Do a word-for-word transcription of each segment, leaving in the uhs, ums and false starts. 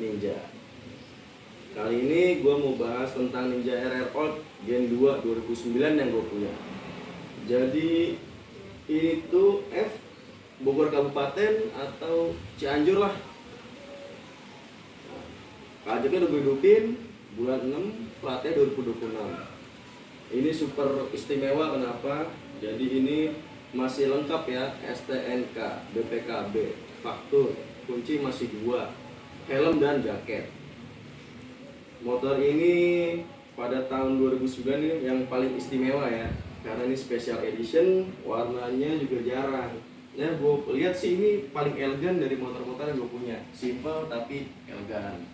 Ninja. Kali ini gue mau bahas tentang Ninja R R Out Gen dua dua ribu sembilan yang gue punya. Jadi ini tuh F Bogor Kabupaten atau Cianjur lah. Pajaknya udah gue hidupin bulan enam, platnya dua ribu dua puluh enam. Ini super istimewa kenapa? Jadi ini masih lengkap ya, S T N K, B P K B, faktur, kunci masih dua, helm dan jaket. Motor ini pada tahun dua ribu sembilan ini yang paling istimewa ya, karena ini special edition, warnanya juga jarang. Ya gue lihat sih ini paling elegan dari motor-motor yang gue punya, simple tapi elegan.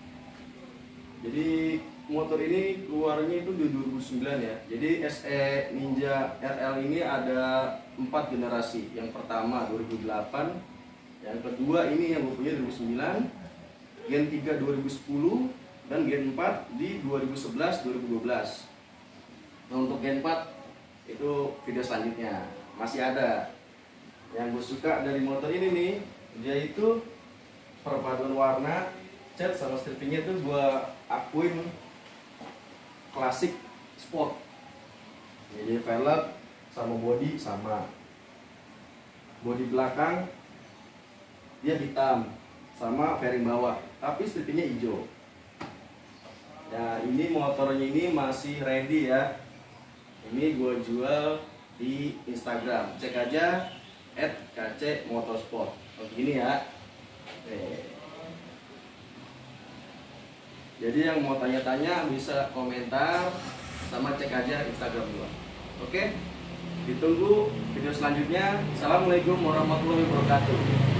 Jadi motor ini keluarnya itu di dua ribu sembilan ya. Jadi S E Ninja R L ini ada empat generasi. Yang pertama dua ribu delapan, yang kedua ini yang gue punya dua ribu sembilan, Gen tiga dua ribu sepuluh, dan Gen empat di dua ribu sebelas dua ribu dua belas. Nah untuk Gen empat itu video selanjutnya masih ada. Yang gue suka dari motor ini nih, dia itu perpaduan warna, cat sama strippingnya tuh gue akuin klasik sport. Jadi velg sama body sama. Body belakang dia hitam sama fairing bawah, tapi strippingnya hijau. Nah ini motornya ini masih ready ya. Ini gue jual di Instagram, cek aja at k c motorsport. Oh begini ya. Nih. Jadi yang mau tanya-tanya bisa komentar sama cek aja Instagram gua. Oke? Ditunggu video selanjutnya. Assalamualaikum warahmatullahi wabarakatuh.